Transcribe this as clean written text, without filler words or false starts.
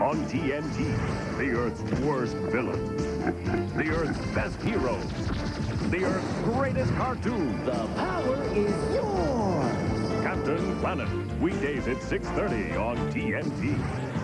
On TNT, the Earth's worst villains, the Earth's best heroes, the Earth's greatest cartoons. The power is yours. Captain Planet, weekdays at 6:30 on TNT.